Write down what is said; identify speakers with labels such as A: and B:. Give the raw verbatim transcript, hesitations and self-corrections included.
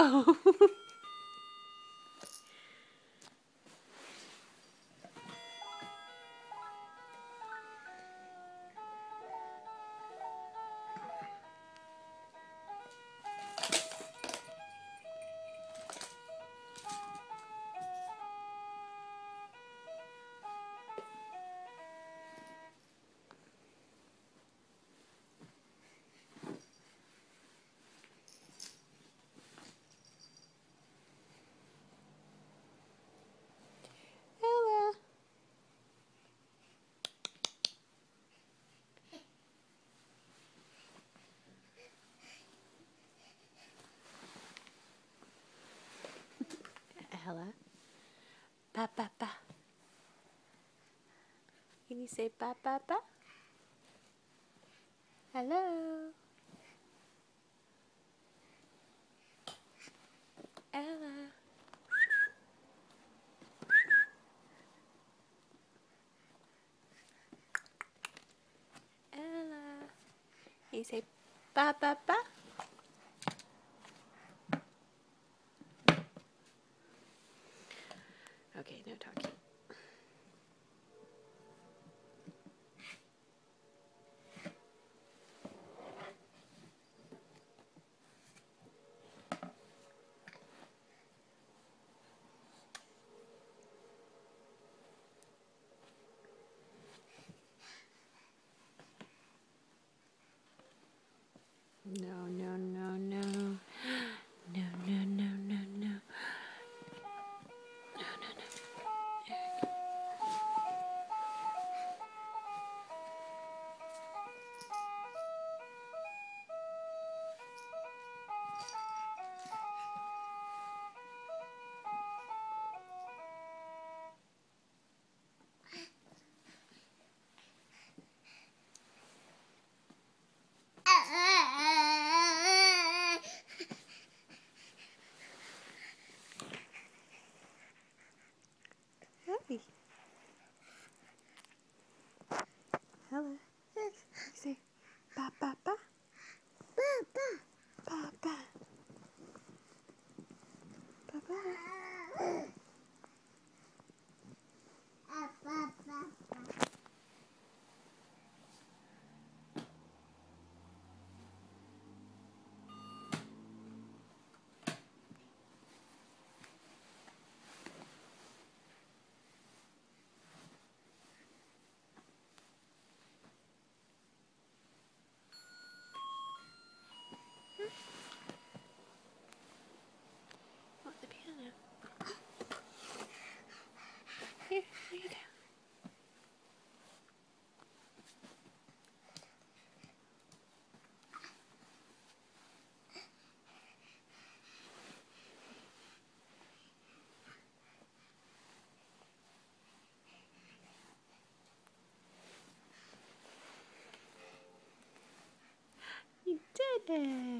A: Oh. Ella. Ella. Ba ba ba. Can you say ba ba ba? Hello. Ella. Ella. Can you say ba ba ba? Okay, no talking. No, no, no, no. No, no, no, no, no. No, no, no. Hi. Hello. Say ba ba ba. Ba ba. Ba ba. Ba ba. Oh, the piano. Here, lay down. You did it.